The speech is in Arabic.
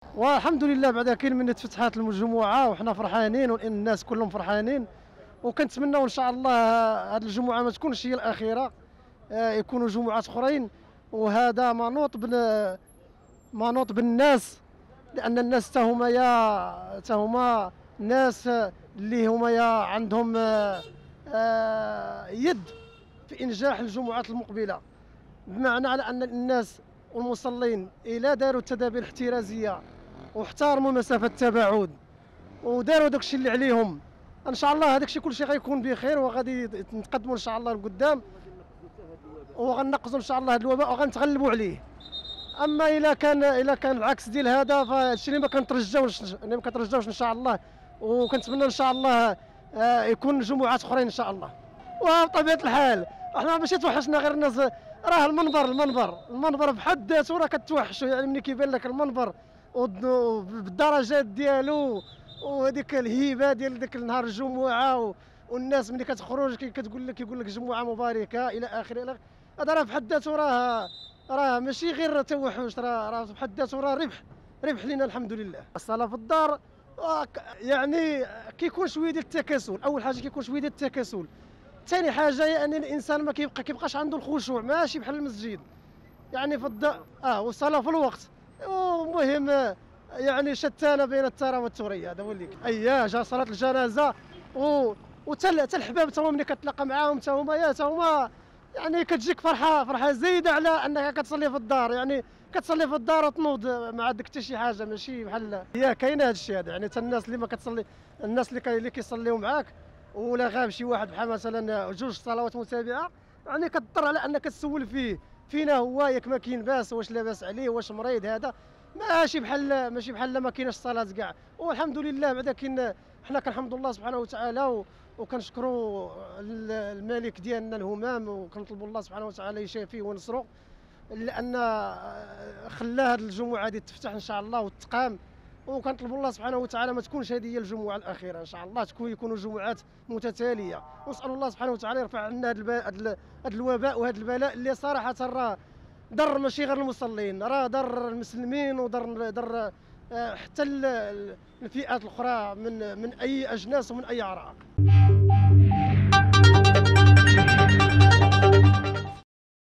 والحمد لله بعدا كاين من تفتحات الجمعه وحنا فرحانين والناس كلهم فرحانين، وكنتمناو ان شاء الله هذه الجمعه ما تكونش هي الاخيره، يكونوا جمعات اخرين. وهذا منوط بالناس، لان الناس تا هما ناس اللي هما عندهم يد في انجاح الجمعات المقبله، بمعنى على ان الناس والمصلين الا داروا التدابير الاحترازيه واحترموا مسافه التباعد وداروا داك الشيء اللي عليهم، ان شاء الله هذاك الشيء كل شيء غيكون بخير وغادي نتقدموا ان شاء الله لقدام، وغنقصوا ان شاء الله هذا الوباء وغنتغلبوا عليه. اما الا كان العكس ديال هذا فالشيء اللي ما كنترجاوش ان شاء الله، وكنتمنى ان شاء الله يكون جمعات اخرين ان شاء الله. وبطبيعه الحال احنا ماشي توحشنا غير الناس، راه المنبر بحد ذاته راه كتوحشوا، يعني ملي كيبان لك المنبر بالدرجات ديالو وهذيك الهيبه ديال داك نهار الجمعه والناس ملي كتخرج كيقول لك جمعه مباركه الى اخره. هذا راه بحد ذاته راه ماشي غير توحش، راه بحد ذاته راه ربح لينا الحمد لله. الصلاه في الدار يعني كيكون شويه ديال التكاسل، اول حاجه كيكون شويه ديال التكاسل، ثاني حاجه يعني الانسان ما كيبقاش عنده الخشوع، ماشي بحال المسجد يعني في الدار والصلاه في الوقت، ومهم يعني شتانه بين الترى والثريا، هذا هو اللي جا صلاه الجنازه وتا الحباب تا هما ملي كتلاقى معاهم تا هما يعني كتجيك فرحه زايده على انك كتصلي في الدار، يعني كتصلي في الدار وتنوض ما عندك حتى شي حاجه، ماشي بحال هي كاينه هذا الشيء هذا. يعني حتى الناس اللي ما كتصلي، الناس اللي كيصليو معاك ولا غاب شي واحد بحال مثلا جوج صلوات متابعه، يعني كتضطر على انك تسول فينا هو، ياك ما كاين باس، واش لاباس عليه، واش مريض، هذا ماشي بحال ما كايناش صلاه كاع. والحمد لله بعدا كاين، حنا كنحمد الله سبحانه وتعالى وكنشكروا الملك ديالنا الهمام، وكنطلبوا الله سبحانه وتعالى يشافيه وينصرو، لان خلى هذه الجمعه هذه تفتح ان شاء الله وتقام، وكنطلبوا الله سبحانه وتعالى ما تكونش هذه هي الجمعه الاخيره ان شاء الله، يكونوا جمعات متتاليه، ونسال الله سبحانه وتعالى يرفع عنا هذا الوباء وهذا البلاء اللي صراحه راه ضر ماشي غير المصلين، راه ضر المسلمين وضر حتى الفئات الاخرى من اي اجناس ومن اي اعراق.